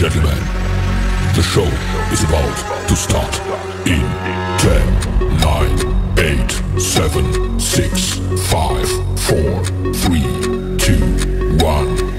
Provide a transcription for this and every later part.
gentlemen, the show is about to start in 10, 9, 8, 7, 6, 5, 4, 3, 2, 1.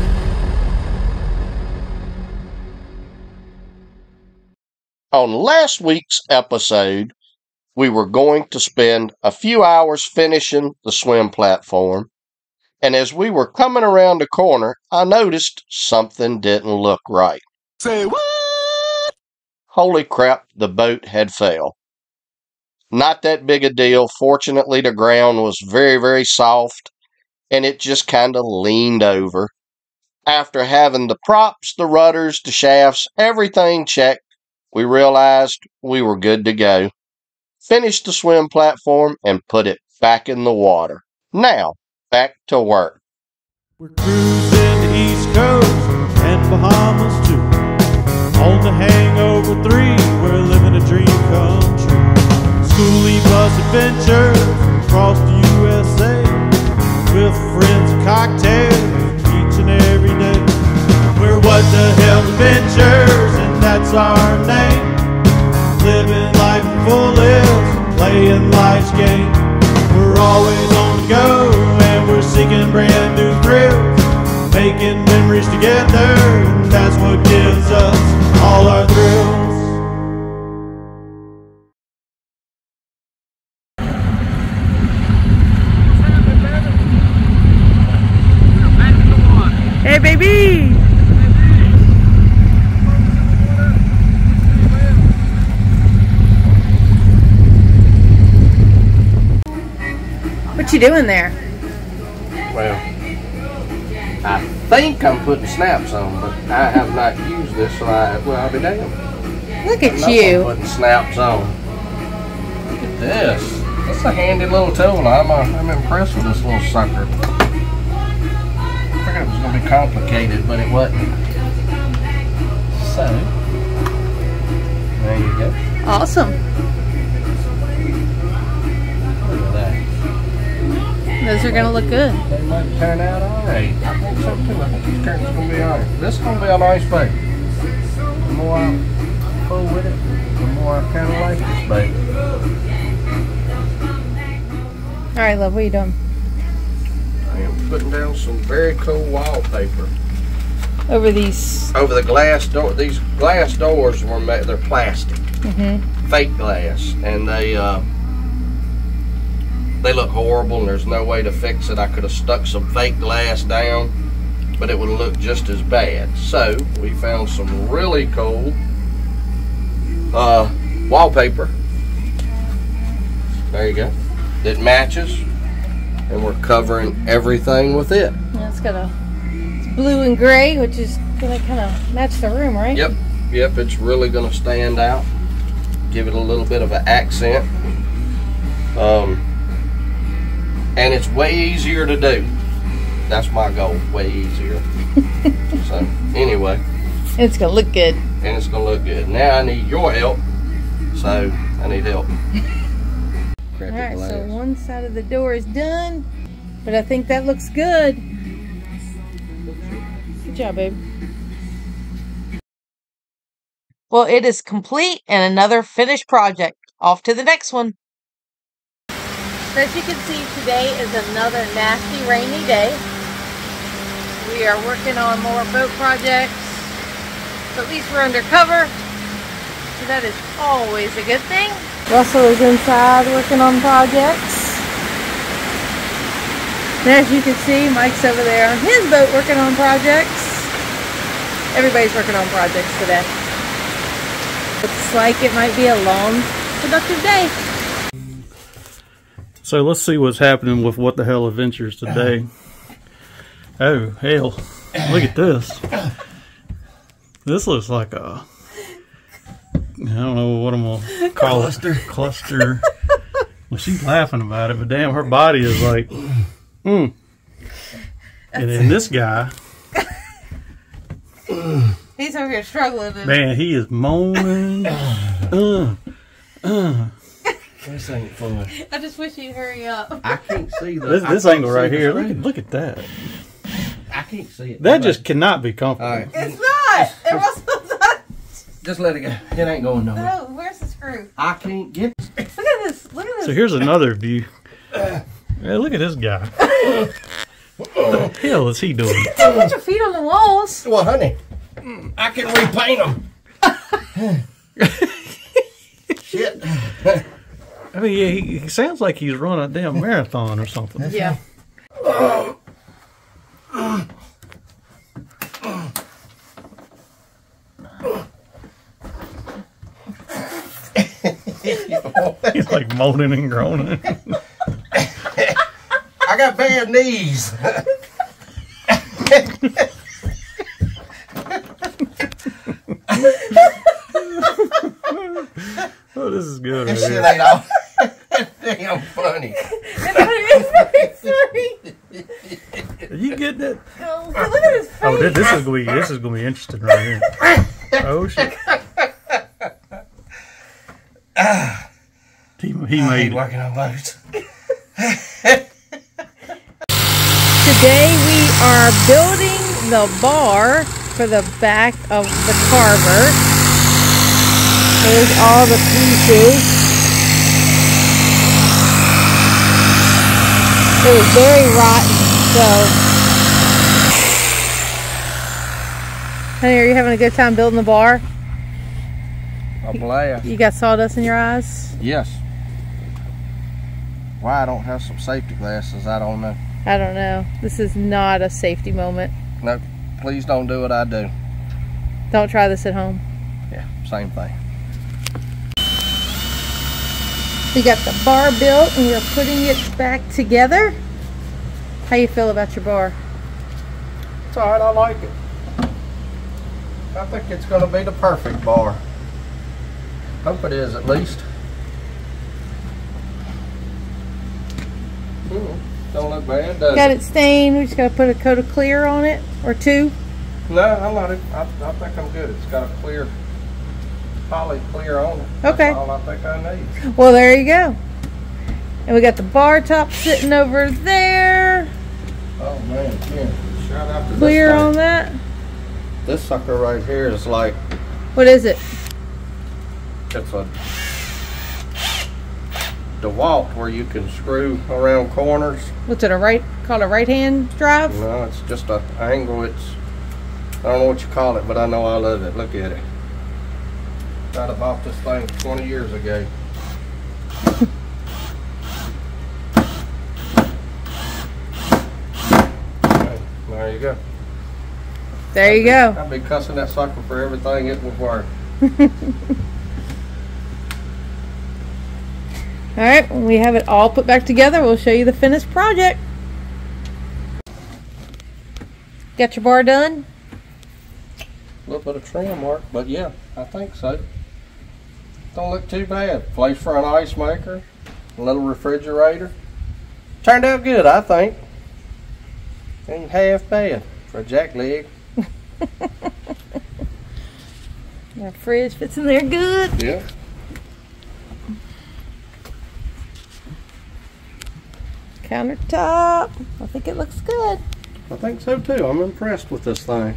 On last week's episode, we were going to spend a few hours finishing the swim platform, and as we were coming around the corner, I noticed something didn't look right. Say what? Holy crap, the boat had fell. Not that big a deal. Fortunately, the ground was very, very soft, and it just kind of leaned over. After having the props, the rudders, the shafts, everything checked, we realized we were good to go. Finished the swim platform and put it back in the water. Now, back to work. We're cruising the East Coast and Bahamas too. On the Hangover 3, we're living a dream come true. Schoolie bus adventures across the USA with friends and cocktails each and every day. We're What the Hell Adventures, and that's our name. Living life in full lives, playing life's game. We're always on the go, and we're seeking brand new thrills, making memories together, and that's what gives us all our thrills. Hey, baby! What you doing there? Well, I think I'm putting snaps on, but I have not used this, so I'll be damned. Look at I'm you. putting snaps on. Look at this. That's a handy little tool. I'm impressed with this little sucker. I figured it was going to be complicated, but it wasn't. So, there you go. Awesome. Look at that. Those are going to look good. They might turn out alright. I think so too. I think these curtains are going to be alright. This is going to be a nice boat. The more I fool with it, the more I kind of like this boat. Alright, love, what are you doing? I am putting down some very cool wallpaper. Over these. Over the glass door. These glass doors were made, they're plastic. Fake glass. And they look horrible and there's no way to fix it. I could have stuck some fake glass down, but it would look just as bad. So we found some really cool wallpaper. There you go. It matches, and we're covering everything with it. Yeah, it's blue and gray, which is going to kind of match the room, right? Yep, it's really going to stand out. Give it a little bit of an accent. And it's way easier to do. That's my goal, way easier. So, anyway. It's going to look good. And it's going to look good. Now I need your help, so I need help. Alright, so one side of the door is done, but I think that looks good. Good job, babe. Well, it is complete and another finished project. Off to the next one. So as you can see, today is another nasty rainy day. We are working on more boat projects, so at least we're undercover, so that is always a good thing. Russell is inside working on projects. And as you can see, Mike's over there on his boat working on projects. Everybody's working on projects today. Looks like it might be a long, productive day. So let's see what's happening with What the Hell Adventures today. Oh, hell. Look at this. This looks like a... I don't know what I'm going to call it. Cluster. Well, she's laughing about it, but damn, her body is like... And then this guy... He's over here struggling. Man, he is moaning. This ain't fun. I just wish you'd hurry up. I can't see that. This angle right here. Look at that. I can't see it. That just cannot be comfortable. All right. It's not. It must Just let it go. It ain't going nowhere. Oh, where's the screw? I can't get it. Look at this. Look at this. So here's another view. Yeah, look at this guy. What the hell is he doing? Don't put your feet on the walls. Well, honey, I can repaint them. Shit. I mean, yeah, he sounds like he's running a damn marathon or something. Yeah. He's like moaning and groaning. I got bad knees. Oh, this is good. This Right shit here. ain't all damn funny. It's very funny. Are you getting it? Oh, look at his face. Oh, this is gonna be interesting right here. Oh shit! He I made ain't it. working on boats. Today we are building the bar for the back of the carver. Here's all the pieces. It was very rotten, so. Honey, are you having a good time building the bar? A blast. You got sawdust in your eyes? Yes. Why I don't have some safety glasses, I don't know. I don't know. This is not a safety moment. No, please don't do what I do. Don't try this at home. Yeah, same thing. We got the bar built and we're putting it back together. How you feel about your bar? It's alright, I like it. I think it's going to be the perfect bar. Hope it is, at least. Don't look bad, does Got it? it stained. We just got to put a coat of clear on it, or two. No, I like it. I think I'm good. It's got a clear, poly clear on it. Okay. That's all I think I need. Well, there you go. And we got the bar top sitting over there. Oh man, yeah. Shout out to Clear this thing. on that. This sucker right here is like, What is it? it's a DeWalt where you can screw around corners. What's it, called a right-hand drive? No, it's just an angle. It's, I don't know what you call it, but I know I love it. Look at it. I'd have bought this thing 20 years ago. Okay, there you go. There you go. I'd be cussing that sucker for everything it would work. All right, when we have it all put back together, we'll show you the finished project. Got your bar done? A little bit of trim work, but yeah, I think so. Don't look too bad. Place for an ice maker, a little refrigerator. Turned out good, I think. Ain't half bad for a jack leg. Our fridge fits in there good. Yeah. Countertop. I think it looks good. I think so too. I'm impressed with this thing.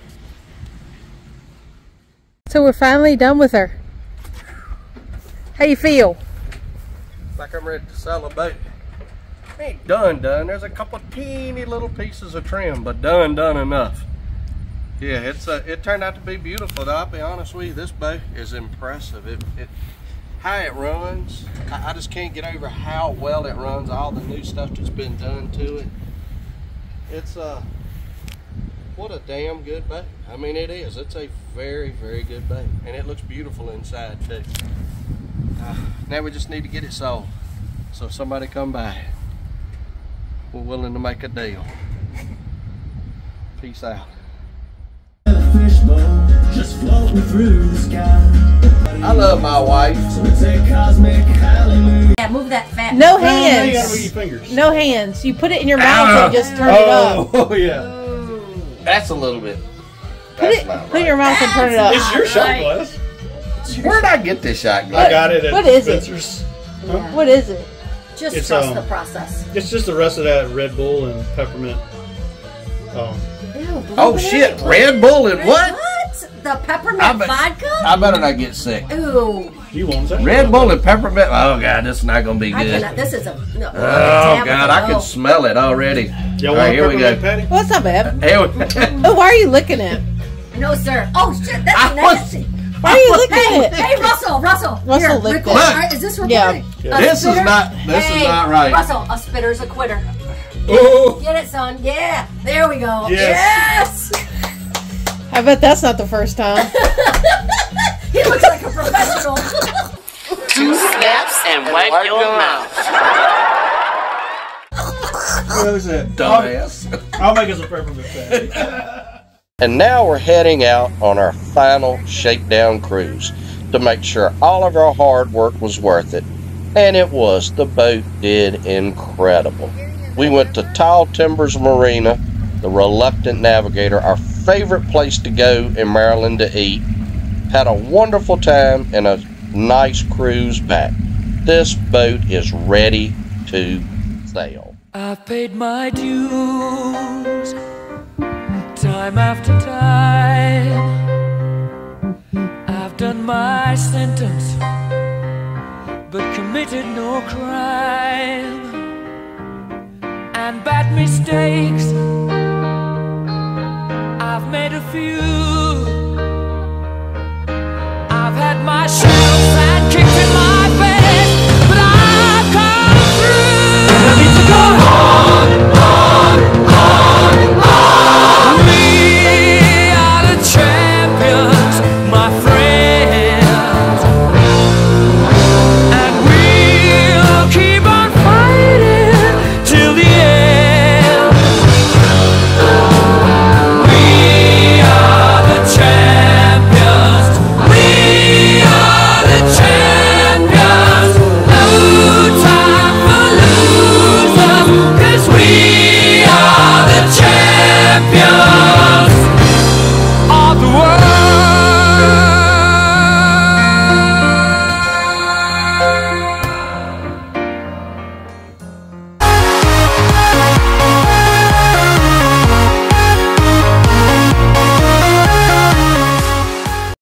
So we're finally done with her. How you feel? Like I'm ready to celebrate. Ain't done. There's a couple teeny little pieces of trim, but done enough. Yeah, it turned out to be beautiful. Though, I'll be honest with you, this boat is impressive. How it runs, I just can't get over how well it runs. All the new stuff that's been done to it. It's what a damn good boat. I mean, it is. It's a very, very good boat, and it looks beautiful inside too. Now we just need to get it sold. So if somebody come by, we're willing to make a deal. Peace out. Just floating through the sky. I love my wife. So it's a cosmic hallelujah. Yeah, move that fat. No You gotta move your hands. fingers. No hands. You put it in your mouth and just turn it up. Oh yeah. That's a little bit. Put That's it not in right. your mouth and turn it up. It's your shot glass. Where'd I get this shot I glass? got it at What is it? Spencer's. What is it? Just It's, trust the process. It's just the rest of that Red Bull and peppermint. Oh shit, Red Bull and what? What? The peppermint vodka? I better not get sick. Ooh. You want that? Red Bull and peppermint. Oh God, this is not gonna be I good. cannot. This is a. No, Oh God, I can smell it already. Y'all All want right, here we go. Patty? Well, it's not bad. Here we Oh, why are you looking at? No, sir. Oh shit, that's I nasty. Why are you looking at it? Hey, Russell. Here, licked record. it. All right, is this recording? Yeah. This is not. This is not right. Russell, a spitter's a quitter. Oh. Get it, son. Yeah. There we go. Yes. I bet that's not the first time. He looks like a professional. 2 snaps and wipe your mouth. Who's that? Dumbass. I'll make us a peppermint patty. And now we're heading out on our final shakedown cruise to make sure all of our hard work was worth it. And it was. The boat did incredible. We went to Tall Timbers Marina, the Reluctant Navigator, our favorite place to go in Maryland to eat. Had a wonderful time and a nice cruise back. This boat is ready to sail. I've paid my dues time after time. I've done my sentence but committed no crime. And bad mistakes I've made a few.